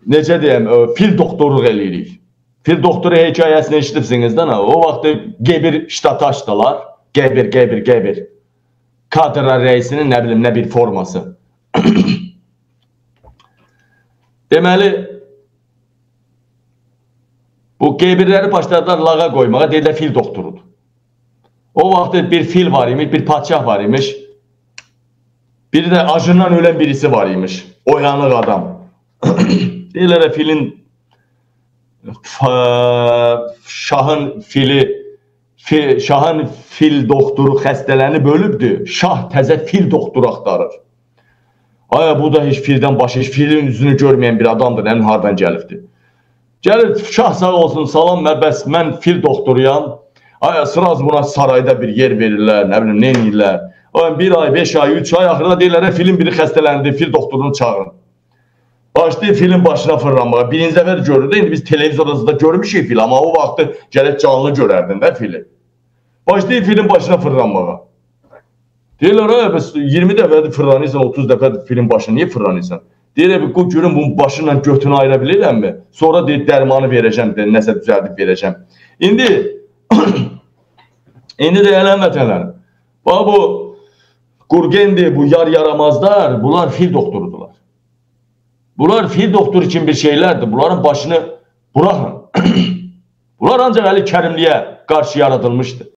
necə deyəm, fil doktorluq eləyirik. Fil doktoru hekayəsini eşitibsiniz də, o vaxtı Gebir ştatı açdılar. Gebir. Kadrlar rəisinin nə bilim, nə bir forması. Deməli, bu Gebirləri başladılar lağa qoymağa, deyirlər fil doktorudur. O vaxtı bir fil var imiş, bir padşah var imiş. Biri də acından ölən birisi var imiş. Oyanıq adam. Deyirlər filin şahın fil doktoru xəstələni bölübdür. Şah təzə fil doktoru axtarır. Aya bu da heç fildən başı, heç filin üzünü görməyən bir adamdır, nə hardan gəlibdir. Gəlir, şah sağ olsun, salam bəs mən fil doktoruyam. Aya sıraz buna sarayda bir yer verirlər, nə bilim, nə edirlər. Bir ay, 5 ay, 3 ay, axırda deyirlər, filin biri xəstələndi, fil doktorunu çağırın. Başlayır filin başına fırlanmağa. Birinci dəfə görürdü, indi biz televizorda görmüşük fil, amma o vaxtı gəlib canlı görərdin də fili. Başlayır filin başına fırlanmağa. Deyirlər, bəs 20 dəfə fırlanırsan, 30 dəfə filin başına niyə fırlanırsan? Deyirlər, görün bunun başıyla götünü ayıra bilirəmmi? Sonra deyir, dərmanı verəcəm, nəsə düzəldib verəcəm. İndi deyələn vətənlərim. Bax bu Qurgendi, bu yar-yaramazlar, bunlar fil doktorudular. Bunlar fil doktoru kimi bir şeylərdir. Bunların başını buraxın. Bunlar ancaq Əli Kərimliyə qarşı yaradılmışdır.